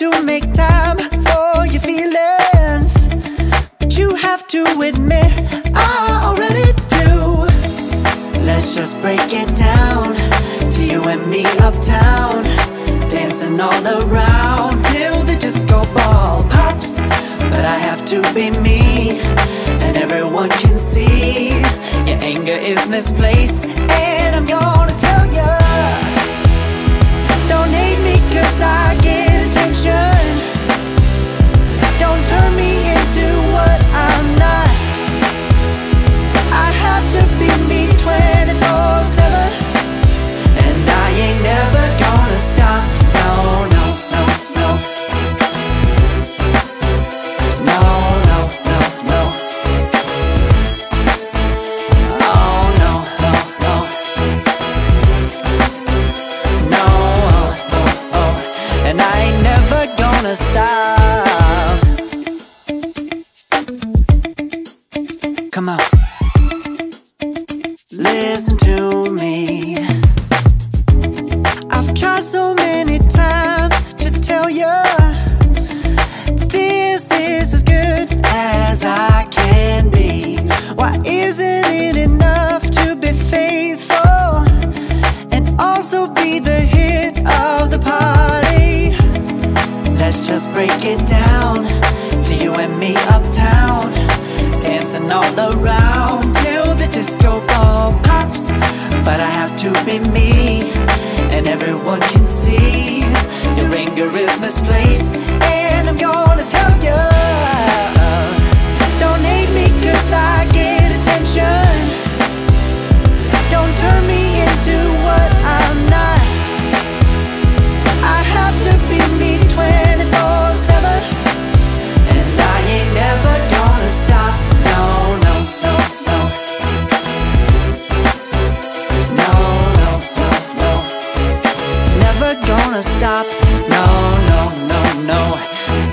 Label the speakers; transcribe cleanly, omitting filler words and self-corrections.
Speaker 1: to make time for your feelings, but you have to admit I already do. Let's just break it down to you and me uptown, dancing all around till the disco ball pops. But I have to be me, and everyone can see your anger is misplaced, and I'm gonna tell ya, don't hate me cause I get attention. Don't turn me into what I'm not. I have to be me 24/7, and I ain't never gonna stop. No, no, no, no. No, no, no, no. Oh, no, no, no. No, oh, oh, oh. And I ain't never gonna stop. Come on, listen to me. I've tried so many times to tell you this is as good as I can be. Why isn't it enough to be faithful and also be the hit of the party? Let's just break it down to you and me uptown, dancing all around till the disco ball pops. But I have to be me, and everyone can see your anger is misplaced, and I'm gonna tell you, don't hate me cause I get attention. Don't turn me into what I'm not. I have to be me 24/7, and I ain't never gonna stop. No, no, no, no. No, no, no, no. Never gonna stop. No, no, no, no.